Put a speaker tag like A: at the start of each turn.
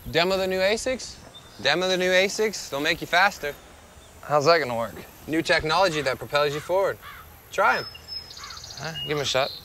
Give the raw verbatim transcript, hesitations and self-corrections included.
A: Demo the new ASICS?
B: Demo the new ASICS, they'll make you faster.
C: How's that gonna work?
B: New technology that propels you forward. Try them.
C: Huh, give 'em a shot.